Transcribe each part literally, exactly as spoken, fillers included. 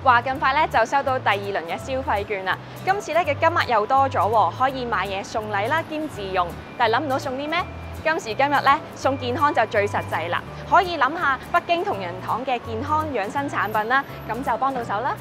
話咁快咧就收到第二輪嘅消費券啦！今次咧嘅金額又多咗喎，可以買嘢送禮啦兼自用。但係諗唔到送啲咩？今時今日咧送健康就最實際啦，可以諗下北京同仁堂嘅健康養生產品啦，咁就幫到手啦。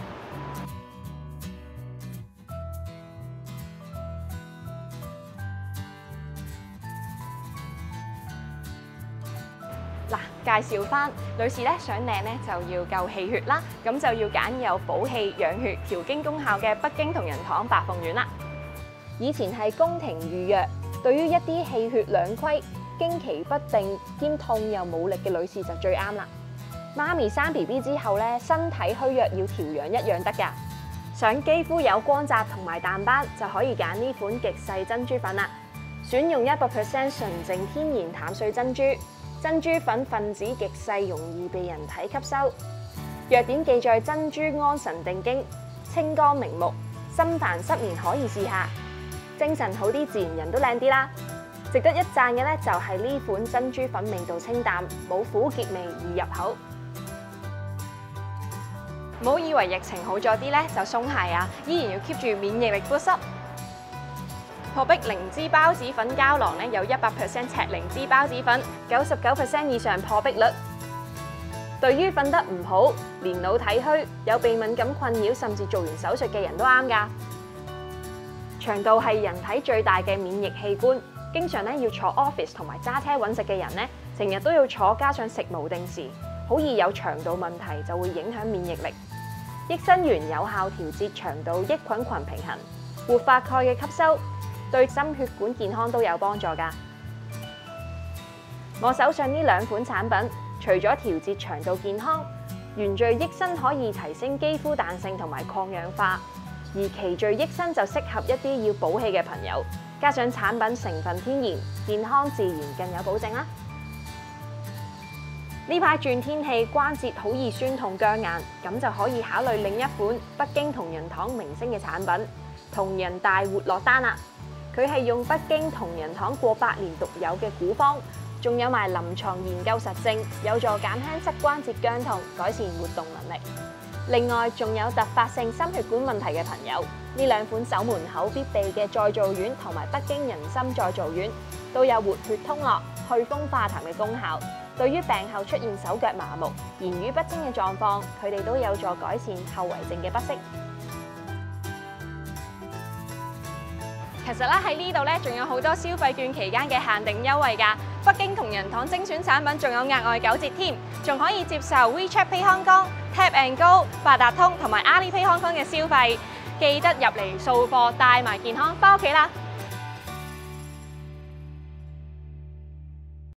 嗱，介紹翻女士咧想靚咧就要夠氣血啦，咁就要揀有補氣養血、調經功效嘅北京同仁堂白鳳丸啦。以前係宮廷御藥，對於一啲氣血兩虧、經期不定兼痛又冇力嘅女士就最啱啦。媽咪生 B B 之後咧，身體虛弱要調養一樣得㗎。想肌膚有光澤同埋淡斑，就可以揀呢款極細珍珠粉啦。選用一百 percent 純淨天然淡水珍珠。珍珠粉分子極細，容易被人體吸收。藥典記載珍珠安神定經、清肝明目、心煩失眠可以試下。精神好啲，自然人都靚啲啦。值得一讚嘅咧就係呢款珍珠粉味道清淡，冇苦澀味易入口。唔好以為疫情好咗啲咧就鬆懈啊，依然要 keep 住免疫力 boost up。破壁靈芝孢子粉膠囊咧有一百 percent 赤靈芝孢子粉，九十九 percent 以上破壁率。對於瞓得唔好、年老體虛、有鼻敏感困擾，甚至做完手術嘅人都啱㗎。腸道係人體最大嘅免疫器官，經常咧要坐 office 同埋揸車揾食嘅人咧，成日都要坐，加上食無定時，好易有腸道問題，就會影響免疫力。益生元有效調節腸道益菌群平衡，活化鈣嘅吸收。對心血管健康都有幫助㗎。我手上呢兩款產品，除咗調節腸道健康，原聚益生可以提升肌膚彈性同埋抗氧化，而奇聚益生就適合一啲要補氣嘅朋友。加上產品成分天然，健康自然更有保證啦。呢排轉天氣，關節好易酸痛僵硬，咁就可以考慮另一款北京同仁堂明星嘅產品——同仁大活絡丹啦。佢係用北京同仁堂過百年獨有嘅古方，仲有埋臨床研究實證，有助減輕膝關節僵痛，改善活動能力。另外，仲有突發性心血管問題嘅朋友，呢兩款守門口必備嘅再造丸同埋北京人參再造丸，都有活血通絡、去風化痰嘅功效。對於病後出現手腳麻木、言語不清嘅狀況，佢哋都有助改善後遺症嘅不適。其實咧喺呢度咧，仲有好多消費券期間嘅限定優惠㗎。北京同仁堂精選產品仲有額外九折添，仲可以接受 WeChat Pay Hong Kong、Tap and Go、八達通同埋 Alipay Hong Kong 嘅消費。記得入嚟掃貨，帶埋健康返屋企啦！